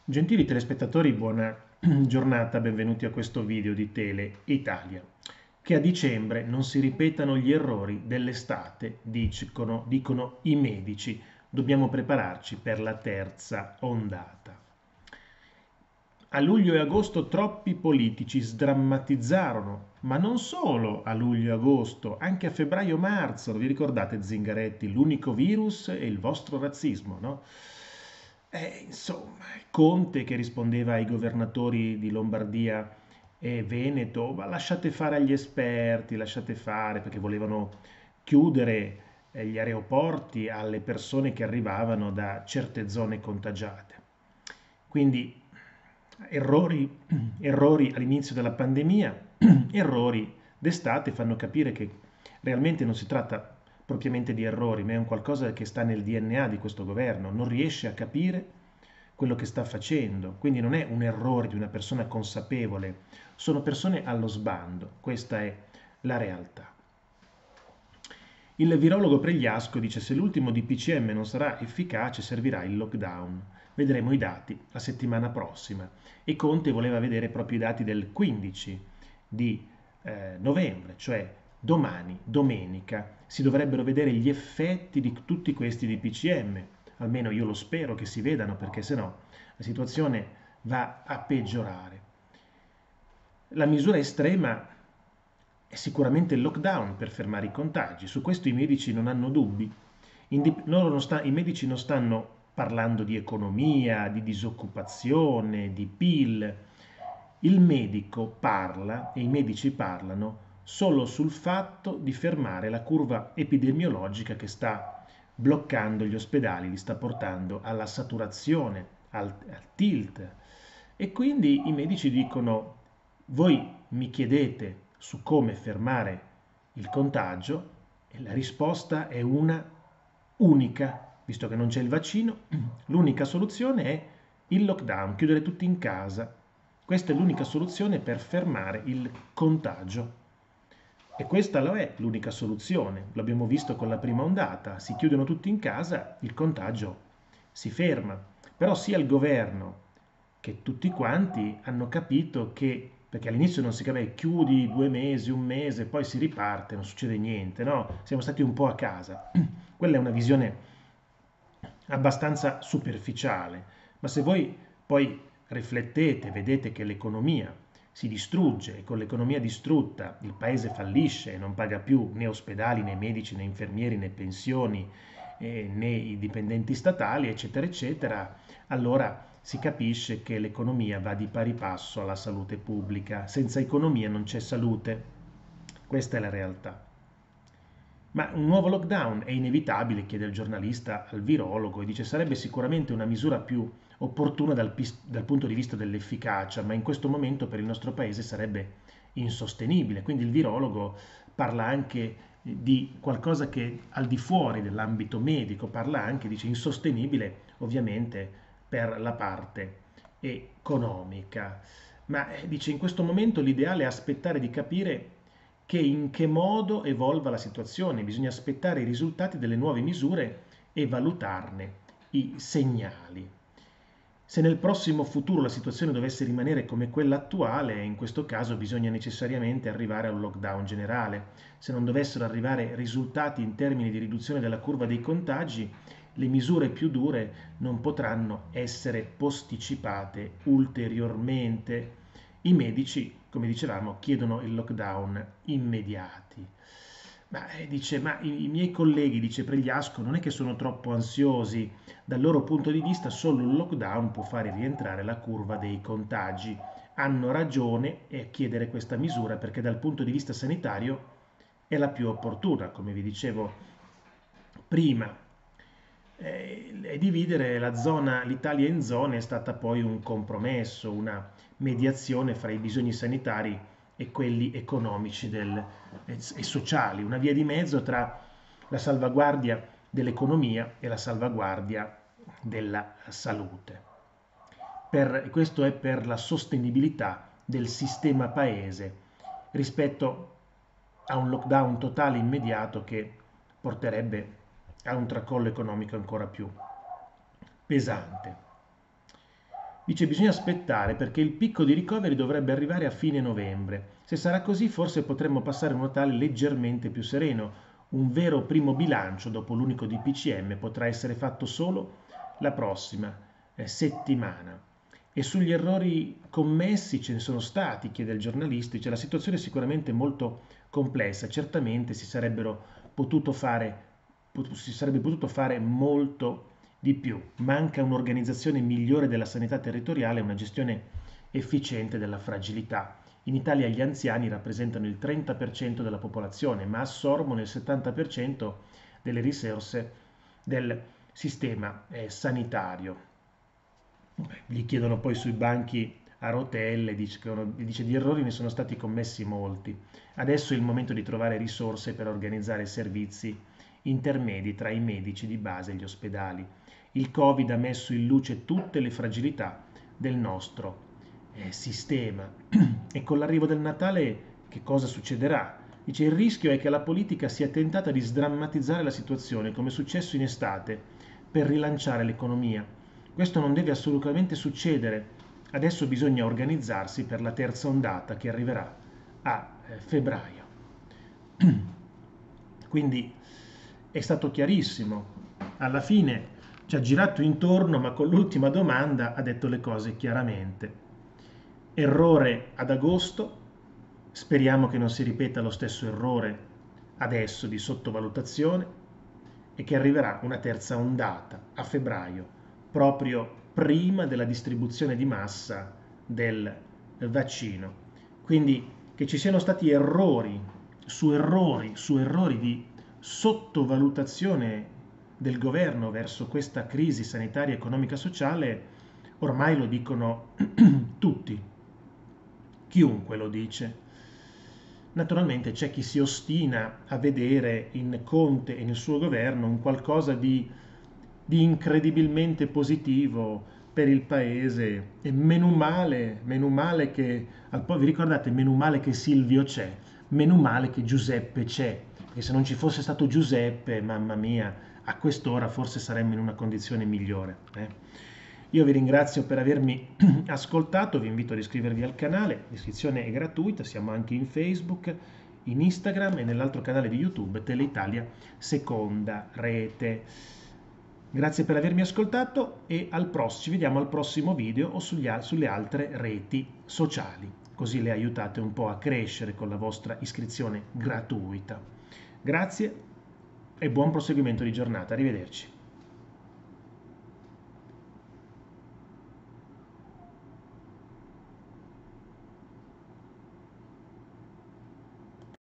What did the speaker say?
Gentili telespettatori, buona giornata, benvenuti a questo video di Tele Italia. Che a dicembre non si ripetano gli errori dell'estate, dicono i medici. Dobbiamo prepararci per la terza ondata. A luglio e agosto troppi politici sdrammatizzarono, ma non solo a luglio e agosto, anche a febbraio e marzo. Vi ricordate Zingaretti? L'unico virus è il vostro razzismo, no? Insomma, Conte che rispondeva ai governatori di Lombardia e Veneto, ma lasciate fare agli esperti, lasciate fare, perché volevano chiudere gli aeroporti alle persone che arrivavano da certe zone contagiate. Quindi errori, errori all'inizio della pandemia, errori d'estate fanno capire che realmente non si tratta propriamente di errori, ma è un qualcosa che sta nel DNA di questo governo, non riesce a capire quello che sta facendo, quindi non è un errore di una persona consapevole, sono persone allo sbando, questa è la realtà. Il virologo Pregliasco dice se l'ultimo DPCM non sarà efficace servirà il lockdown. Vedremo i dati la settimana prossima e Conte voleva vedere proprio i dati del 15 di novembre, cioè domani, domenica, si dovrebbero vedere gli effetti di tutti questi DPCM. Almeno io lo spero che si vedano perché sennò la situazione va a peggiorare. La misura estrema è sicuramente il lockdown per fermare i contagi, su questo i medici non hanno dubbi. I medici non stanno parlando di economia, di disoccupazione, di PIL. Il medico parla e i medici parlano solo sul fatto di fermare la curva epidemiologica che sta bloccando gli ospedali, li sta portando alla saturazione, al tilt. E quindi i medici dicono, voi mi chiedete su come fermare il contagio e la risposta è una unica, visto che non c'è il vaccino, l'unica soluzione è il lockdown, chiudere tutti in casa. Questa è l'unica soluzione per fermare il contagio. E questa lo è l'unica soluzione. L'abbiamo visto con la prima ondata. Si chiudono tutti in casa, il contagio si ferma. Però sia il governo che tutti quanti hanno capito che, perché all'inizio non si capiva, chiudi 2 mesi, un mese, poi si riparte, non succede niente, no? Siamo stati un po' a casa. Quella è una visione abbastanza superficiale, ma se voi poi riflettete, vedete che l'economia si distrugge e con l'economia distrutta il paese fallisce e non paga più né ospedali né medici né infermieri né pensioni né i dipendenti statali, eccetera, eccetera, allora si capisce che l'economia va di pari passo alla salute pubblica. Senza economia non c'è salute. Questa è la realtà. Ma un nuovo lockdown è inevitabile, chiede il giornalista al virologo e dice sarebbe sicuramente una misura più opportuna dal punto di vista dell'efficacia, ma in questo momento per il nostro paese sarebbe insostenibile. Quindi il virologo parla anche di qualcosa che al di fuori dell'ambito medico, parla anche, dice insostenibile ovviamente per la parte economica. Ma dice in questo momento l'ideale è aspettare di capire che in che modo evolva la situazione, bisogna aspettare i risultati delle nuove misure e valutarne i segnali. Se nel prossimo futuro la situazione dovesse rimanere come quella attuale, in questo caso bisogna necessariamente arrivare a un lockdown generale. Se non dovessero arrivare risultati in termini di riduzione della curva dei contagi, le misure più dure non potranno essere posticipate ulteriormente. I medici, come dicevamo, chiedono il lockdown immediati. Ma i miei colleghi, dice Pregliasco, non è che sono troppo ansiosi, dal loro punto di vista solo il lockdown può fare rientrare la curva dei contagi. Hanno ragione a chiedere questa misura perché dal punto di vista sanitario è la più opportuna, come vi dicevo prima. E dividere l'Italia in zone è stata poi un compromesso, una mediazione fra i bisogni sanitari e quelli economici e sociali, una via di mezzo tra la salvaguardia dell'economia e la salvaguardia della salute. Questo è per la sostenibilità del sistema paese rispetto a un lockdown totale immediato che porterebbe a un tracollo economico ancora più pesante. Dice bisogna aspettare perché il picco di ricoveri dovrebbe arrivare a fine novembre. Se sarà così forse potremmo passare un Natale leggermente più sereno. Un vero primo bilancio dopo l'unico DPCM potrà essere fatto solo la prossima settimana. E sugli errori commessi ce ne sono stati, chiede il giornalista, dice la situazione è sicuramente molto complessa, certamente si sarebbe potuto fare molto di più. Manca un'organizzazione migliore della sanità territoriale e una gestione efficiente della fragilità. In Italia gli anziani rappresentano il 30% della popolazione, ma assorbono il 70% delle risorse del sistema sanitario. Gli chiedono poi sui banchi a rotelle, dice di errori ne sono stati commessi molti. Adesso è il momento di trovare risorse per organizzare servizi intermedi tra i medici di base e gli ospedali. Il Covid ha messo in luce tutte le fragilità del nostro sistema. E con l'arrivo del Natale che cosa succederà? Dice il rischio è che la politica sia tentata di sdrammatizzare la situazione, come è successo in estate, per rilanciare l'economia. Questo non deve assolutamente succedere. Adesso bisogna organizzarsi per la terza ondata che arriverà a febbraio. Quindi è stato chiarissimo. Alla fine ci ha girato intorno, ma con l'ultima domanda ha detto le cose chiaramente. Errore ad agosto, speriamo che non si ripeta lo stesso errore adesso di sottovalutazione e che arriverà una terza ondata a febbraio, proprio prima della distribuzione di massa del vaccino. Quindi che ci siano stati errori su errori su errori di sottovalutazione del governo verso questa crisi sanitaria, economica, sociale, ormai lo dicono tutti, chiunque lo dice. Naturalmente c'è chi si ostina a vedere in Conte e nel suo governo un qualcosa di incredibilmente positivo per il paese e meno male che, vi ricordate, meno male che Silvio c'è, meno male che Giuseppe c'è, perché se non ci fosse stato Giuseppe, mamma mia, a quest'ora forse saremmo in una condizione migliore. Io vi ringrazio per avermi ascoltato, vi invito ad iscrivervi al canale, l'iscrizione è gratuita, siamo anche in Facebook, in Instagram e nell'altro canale di YouTube, Teleitalia Seconda Rete. Grazie per avermi ascoltato e ci vediamo al prossimo video o sulle altre reti sociali, così le aiutate un po' a crescere con la vostra iscrizione gratuita. Grazie e buon proseguimento di giornata, arrivederci.